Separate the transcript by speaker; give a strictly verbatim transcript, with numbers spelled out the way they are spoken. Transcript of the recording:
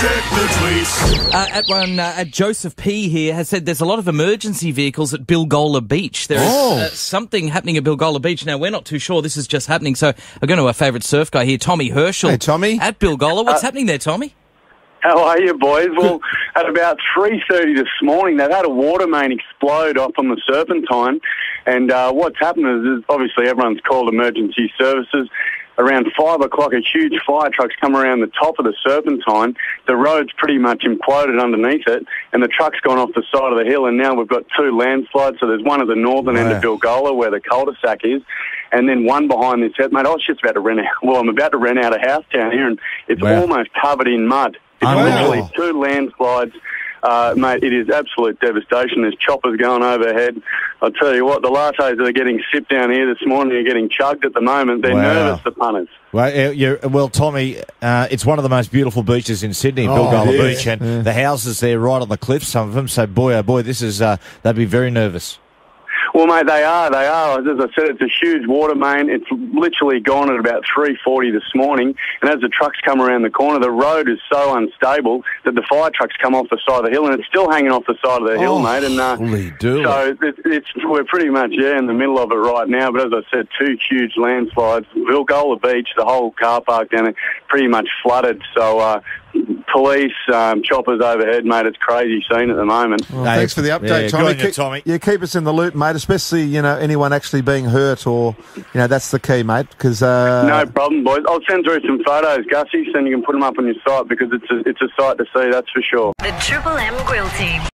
Speaker 1: Check the tweets.
Speaker 2: Uh, at one, uh, at Joseph P here has said there's a lot of emergency vehicles at Bilgola Beach. There is
Speaker 3: Oh.
Speaker 2: uh, something happening at Bilgola Beach. Now, we're not too sure this is just happening, so I'm going to our favourite surf guy here, Tommy Herschel.
Speaker 3: Hey, Tommy.
Speaker 2: At Bilgola. What's happening there, Tommy?
Speaker 4: How are you, boys? Well, at about three thirty this morning, they've had a water main explode off on the Serpentine. And uh, what's happened is, is obviously everyone's called emergency services. Around five o'clock, a huge fire truck's come around the top of the Serpentine. The road's pretty much imploded underneath it, and the truck's gone off the side of the hill, and now we've got two landslides. So there's one at the northern end of Bilgola where the cul-de-sac is, and then one behind this head. Mate, I was just about to rent out, well, I'm about to rent out a house down here, and it's
Speaker 3: Wow.
Speaker 4: almost covered in mud. It's
Speaker 3: Wow.
Speaker 4: literally two landslides. Uh, mate, it is absolute devastation. There's choppers going overhead. I'll tell you what, the lattes that are getting sipped down here this morning are getting chugged at the moment. They're
Speaker 3: Wow.
Speaker 4: nervous, the punters.
Speaker 3: Well, uh, you're, well, Tommy, uh, it's one of the most beautiful beaches in Sydney,
Speaker 5: Oh,
Speaker 3: Bilgola
Speaker 5: yeah.
Speaker 3: Beach, and the houses there right on the cliff, some of them. So, boy, oh boy, this is, uh, they'd be very nervous.
Speaker 4: Well, mate, they are. They are. As I said, it's a huge water main. It's literally gone at about three forty this morning. And as the trucks come around the corner, the road is so unstable that the fire trucks come off the side of the hill, and it's still hanging off the side of the hill,
Speaker 3: Oh,
Speaker 4: mate. And uh,
Speaker 3: holy dooly.
Speaker 4: so it, it's we're pretty much yeah in the middle of it right now. But as I said, two huge landslides. Bilgola Beach, the whole car park down there, pretty much flooded. So. Uh, Police, um, choppers overhead, mate. It's crazy scene at the moment.
Speaker 5: Well,
Speaker 3: Hey,
Speaker 5: thanks for the update,
Speaker 3: yeah, good
Speaker 5: Tommy.
Speaker 3: on you,
Speaker 5: Keep-
Speaker 3: Tommy.
Speaker 5: Yeah, keep us in the loop, mate. Especially, you know, anyone actually being hurt, or you know, that's the key, mate. Because uh,
Speaker 4: No problem, boys. I'll send through some photos, Gussie, so you can put them up on your site because it's a, it's a sight to see, that's for sure.
Speaker 6: The Triple M Grill Team.